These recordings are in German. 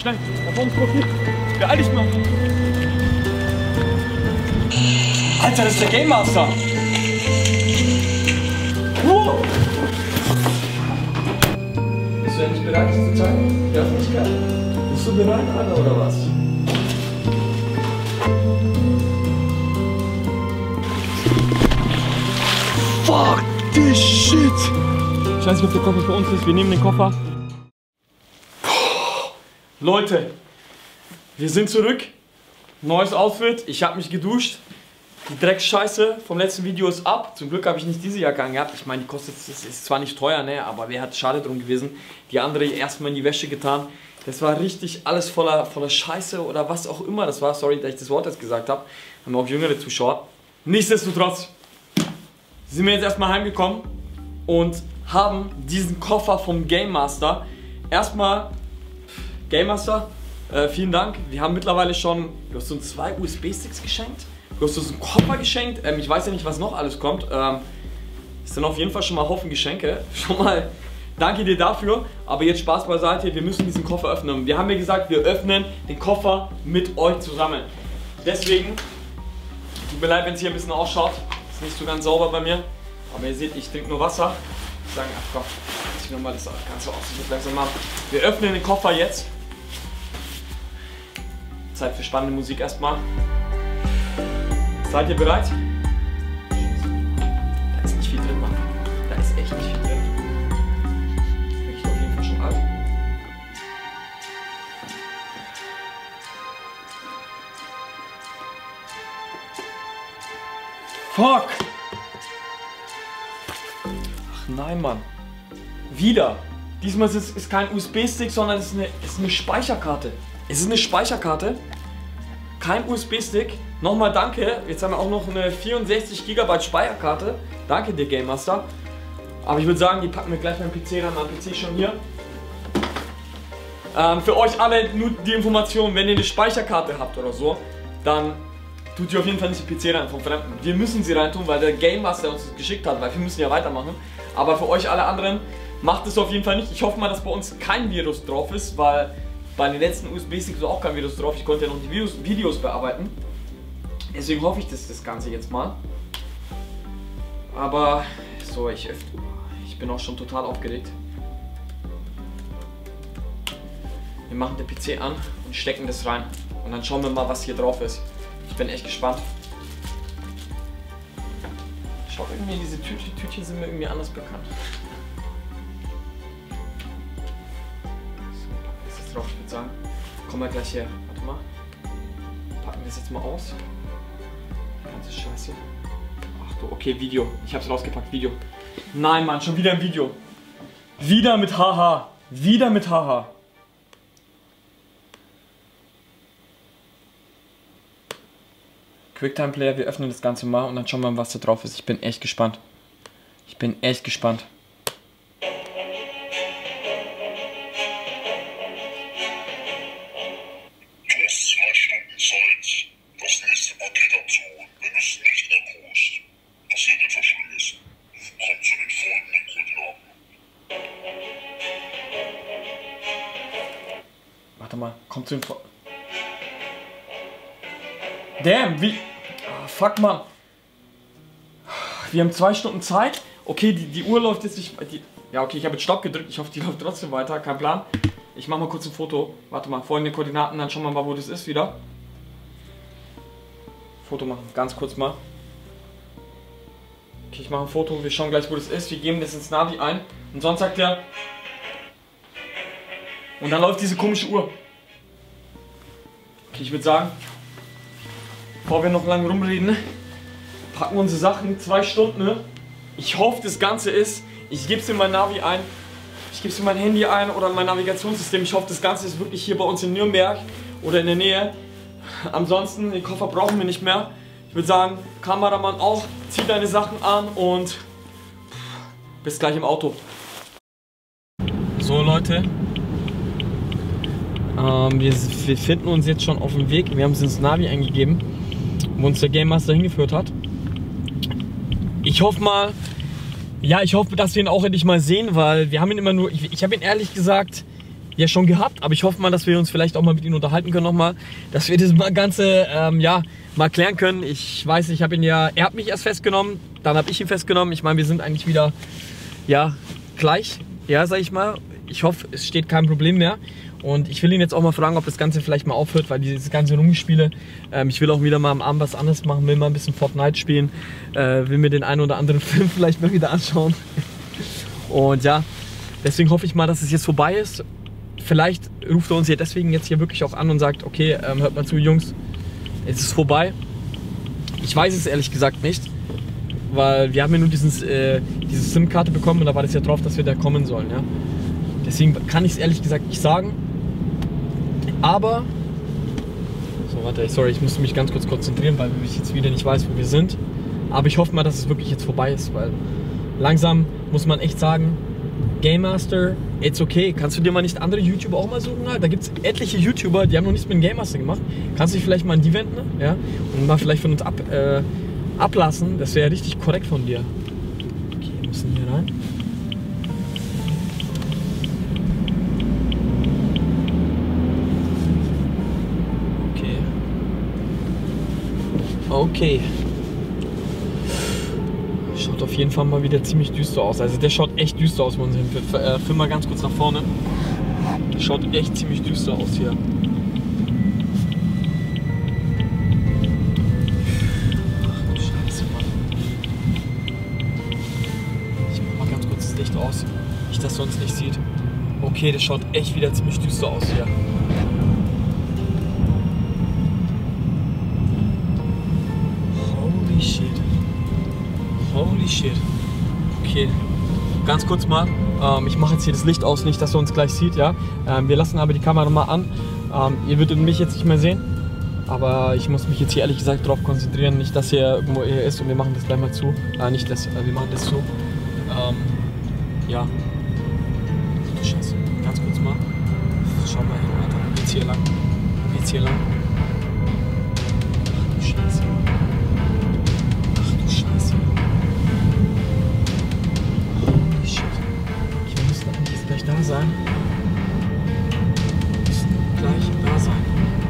Schnell, da vorne ist Profil. Beeil dich mal. Alter, das ist der Game Master. Bist du endlich bereit, das zu zeigen? Der Öffentlichkeit? Bist du bereit, Alter, oder was? Fuck this shit! Ich weiß nicht, ob der Koffer für uns ist. Wir nehmen den Koffer. Leute, wir sind zurück. Neues Outfit. Ich habe mich geduscht. Die Drecksscheiße vom letzten Video ist ab. Zum Glück habe ich nicht diese Jacke angehabt. Ich meine, die kostet, ist zwar nicht teuer, ne, aber wer hat schade drum gewesen. Die andere erstmal in die Wäsche getan. Das war richtig alles voller Scheiße oder was auch immer das war. Sorry, dass ich das Wort jetzt gesagt habe. Haben auch jüngere Zuschauer. Nichtsdestotrotz sind wir jetzt erstmal heimgekommen und haben diesen Koffer vom Game Master. Erstmal, Game Master, vielen Dank. Wir haben mittlerweile schon, du hast uns 2 USB-Sticks geschenkt. Du hast uns einen Koffer geschenkt. Ich weiß ja nicht, was noch alles kommt. Es sind auf jeden Fall schon mal Haufen Geschenke. Schon mal danke dir dafür. Aber jetzt Spaß beiseite, wir müssen diesen Koffer öffnen. Wir haben ja gesagt, wir öffnen den Koffer mit euch zusammen. Deswegen, tut mir leid, wenn es hier ein bisschen ausschaut. Ist nicht so ganz sauber bei mir. Aber ihr seht, ich trinke nur Wasser. Ich sage, ach komm, ich zieh nochmal das Ganze aus. Ich langsam machen. Wir öffnen den Koffer jetzt. Zeit für spannende Musik erstmal. Seid ihr bereit? Da ist nicht viel drin, Mann. Da ist echt nicht viel drin. Das riecht auf jeden Fall schon alt. Fuck! Ach nein, Mann. Wieder. Diesmal ist es kein USB-Stick, sondern es ist eine Speicherkarte. Es ist eine Speicherkarte. Kein USB-Stick. Nochmal danke. Jetzt haben wir auch noch eine 64 GB Speicherkarte. Danke dir, Game Master. Aber ich würde sagen, die packen wir gleich beim PC ran. Mein PC ist schon hier. Für euch alle nur die Information, wenn ihr eine Speicherkarte habt oder so, dann tut ihr auf jeden Fall nicht die PC rein vom Fremden. Wir müssen sie reintun, weil der Game Master uns das geschickt hat, weil wir müssen ja weitermachen. Aber für euch alle anderen, macht es auf jeden Fall nicht. Ich hoffe mal, dass bei uns kein Virus drauf ist, weil bei den letzten USB-Sticks ist auch kein Virus drauf. Ich konnte ja noch die Videos bearbeiten. Deswegen hoffe ich das Ganze jetzt mal. Aber so, ich bin auch schon total aufgeregt. Wir machen den PC an und stecken das rein. Und dann schauen wir mal, was hier drauf ist. Ich bin echt gespannt. Schau, irgendwie diese Tütchen sind mir irgendwie anders bekannt. Drauf, ich würde sagen, kommen wir gleich her. Warte mal. Packen wir das jetzt mal aus. Ganze Scheiße. Ach du, okay, Video. Ich hab's rausgepackt, Video. Nein, Mann, schon wieder ein Video. Wieder mit Haha. Wieder mit Haha. Quicktime Player, wir öffnen das Ganze mal und dann schauen wir mal, was da drauf ist. Ich bin echt gespannt. Ich bin echt gespannt. Warte mal, kommt zu ihm vor. Damn, wie. Oh, fuck, Mann. Wir haben 2 Stunden Zeit. Okay, die Uhr läuft jetzt nicht. Ja, okay, ich habe jetzt Stopp gedrückt. Ich hoffe, die läuft trotzdem weiter. Kein Plan. Ich mache mal kurz ein Foto. Warte mal, folgende Koordinaten, dann schauen wir mal, wo das ist wieder. Foto machen, ganz kurz mal. Okay, ich mache ein Foto. Wir schauen gleich, wo das ist. Wir geben das ins Navi ein. Und sonst sagt er. Und dann läuft diese komische Uhr. Okay, ich würde sagen, bevor wir noch lange rumreden, packen wir unsere Sachen. 2 Stunden. Ne? Ich hoffe, das Ganze ist. Ich gebe es in mein Navi ein. Ich gebe es in mein Handy ein oder in mein Navigationssystem. Ich hoffe, das Ganze ist wirklich hier bei uns in Nürnberg oder in der Nähe. Ansonsten, den Koffer brauchen wir nicht mehr. Ich würde sagen, Kameramann auch, zieh deine Sachen an und bis gleich im Auto. So, Leute. Wir finden uns jetzt schon auf dem Weg. Wir haben es ins Navi eingegeben, wo uns der Game Master hingeführt hat. Ich hoffe mal, ja, ich hoffe, dass wir ihn auch endlich mal sehen, weil wir haben ihn immer nur, ich habe ihn ehrlich gesagt ja schon gehabt, aber ich hoffe mal, dass wir uns vielleicht auch mal mit ihm unterhalten können nochmal, dass wir das mal Ganze ja, mal klären können. Ich weiß, er hat mich erst festgenommen, dann habe ich ihn festgenommen. Ich meine, wir sind eigentlich wieder, ja, gleich, ja, sag ich mal. Ich hoffe, es steht kein Problem mehr. Und ich will ihn jetzt auch mal fragen, ob das Ganze vielleicht mal aufhört, weil dieses ganze Rumgespiele, ich will auch wieder mal am Abend was anderes machen, will mal ein bisschen Fortnite spielen, will mir den einen oder anderen Film vielleicht mal wieder anschauen. Und ja, deswegen hoffe ich mal, dass es jetzt vorbei ist. Vielleicht ruft er uns ja deswegen jetzt hier wirklich auch an und sagt, okay, hört mal zu, Jungs, es ist vorbei. Ich weiß es ehrlich gesagt nicht, weil wir haben ja nur diese SIM-Karte bekommen und da war das ja drauf, dass wir da kommen sollen. Ja? Deswegen kann ich es ehrlich gesagt nicht sagen. Aber, so warte, sorry, ich musste mich ganz kurz konzentrieren, weil ich jetzt wieder nicht weiß, wo wir sind. Aber ich hoffe mal, dass es wirklich jetzt vorbei ist, weil langsam muss man echt sagen, Game Master, it's okay. Kannst du dir mal nicht andere YouTuber auch mal suchen? Da gibt es etliche YouTuber, die haben noch nichts mit dem Game Master gemacht. Kannst du dich vielleicht mal an die wenden, ja? Und mal vielleicht von uns ablassen? Das wäre richtig korrekt von dir. Okay, wir müssen hier rein. Okay. Schaut auf jeden Fall mal wieder ziemlich düster aus. Also der schaut echt düster aus, wo uns hinführt. Film mal ganz kurz nach vorne. Der schaut echt ziemlich düster aus hier. Ach du Scheiße, Mann. Ich mach mal ganz kurz das Licht aus. Nicht, dass er uns nicht sieht. Okay, der schaut echt wieder ziemlich düster aus hier. Holy shit. Okay, ganz kurz mal. Ich mache jetzt hier das Licht aus, nicht, dass er uns gleich sieht, ja. Wir lassen aber die Kamera mal an. Ihr würdet mich jetzt nicht mehr sehen. Aber ich muss mich jetzt hier ehrlich gesagt darauf konzentrieren, nicht, dass er irgendwo hier ist und wir machen das gleich mal zu. Nicht das, wir machen das zu. Ja. Scheiße. Ganz kurz mal. Schau mal hin, Alter. Jetzt hier lang. Jetzt hier lang. Ach du Scheiße. Ach du Scheiße. Holy shit. Wir müssen eigentlich jetzt gleich da sein. Wir müssen gleich da sein.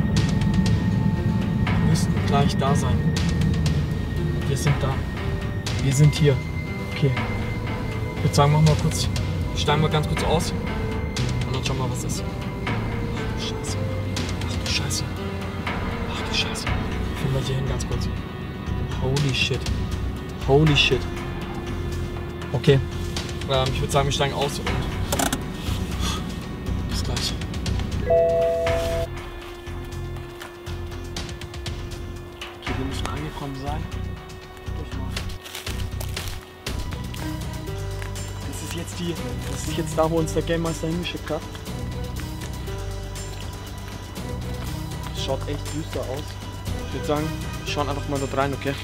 Wir müssen gleich da sein. Wir sind da. Wir sind hier. Okay. Ich würde sagen, machen wir kurz. Steigen wir ganz kurz aus. Und dann schauen wir mal, was ist. Ach du Scheiße. Ach du Scheiße. Ach du Scheiße. Führen wir hier hin ganz kurz. Holy shit. Holy shit. Okay. Ich würde sagen, wir steigen aus und bis gleich. Okay, wir müssen angekommen sein. Das ist jetzt da, wo uns der Game Master hingeschickt hat. Das schaut echt düster aus. Ich würde sagen, wir schauen einfach mal dort rein, okay?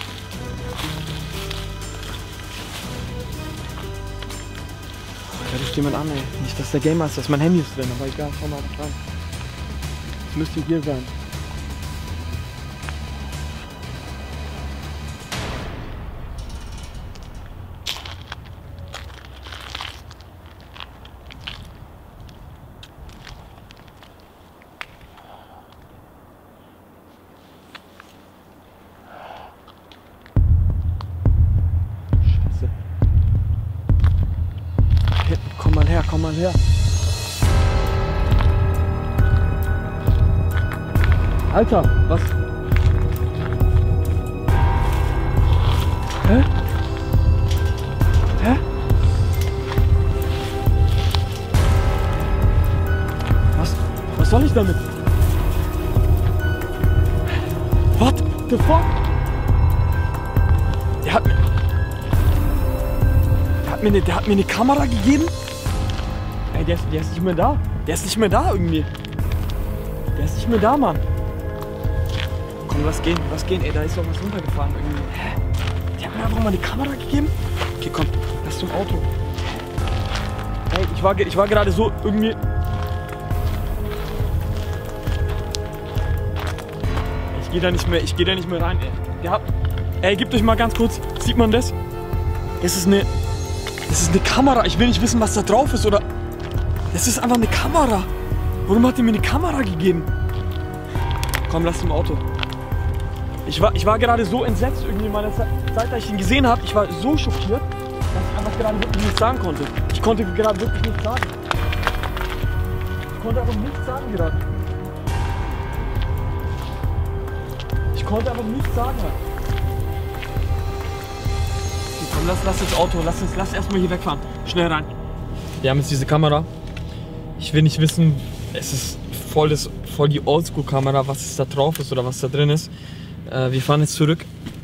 Da ruft jemand an, ey. Nicht, dass der Game Master ist. Mein Handy ist drin, aber egal, schau mal einfach rein. Das müsste hier sein. Komm mal her. Alter, was? Hä? Hä? Was soll ich damit? What the fuck? Der hat mir eine Kamera gegeben? Ey, der ist nicht mehr da. Der ist nicht mehr da irgendwie. Der ist nicht mehr da, Mann. Komm, lass gehen. Ey, da ist doch was runtergefahren irgendwie. Hä? Der hat mir einfach mal die Kamera gegeben? Okay, komm, lass zum Auto. Ey, ich war gerade so irgendwie... Ich geh da nicht mehr rein, ey. Ey, gebt euch mal ganz kurz. Sieht man das? Es ist eine Kamera. Ich will nicht wissen, was da drauf ist, oder... Das ist einfach eine Kamera. Warum hat er mir eine Kamera gegeben? Komm, lass im Auto. Ich war gerade so entsetzt irgendwie in meiner Zeit, als ich ihn gesehen habe. Ich war so schockiert, dass ich einfach gerade wirklich nichts sagen konnte. Ich konnte gerade wirklich nichts sagen. Ich konnte einfach nichts sagen gerade. Ich konnte einfach nichts sagen. Okay, komm, lass ins Auto. Lass erstmal hier wegfahren. Schnell rein. Wir haben jetzt diese Kamera. Ich will nicht wissen, es ist voll die Oldschool-Kamera, was es da drauf ist oder was da drin ist. Wir fahren jetzt zurück.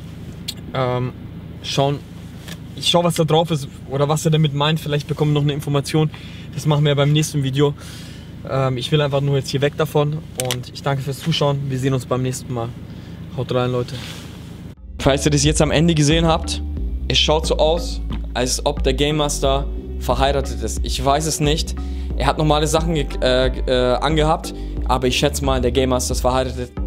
Ich schau, was da drauf ist oder was er damit meint. Vielleicht bekommen wir noch eine Information. Das machen wir beim nächsten Video. Ich will einfach nur jetzt hier weg davon und ich danke fürs Zuschauen. Wir sehen uns beim nächsten Mal. Haut rein, Leute. Falls ihr das jetzt am Ende gesehen habt, es schaut so aus, als ob der Game Master verheiratet ist. Ich weiß es nicht. Er hat normale Sachen angehabt, aber ich schätze mal, der Game Master ist verheiratet.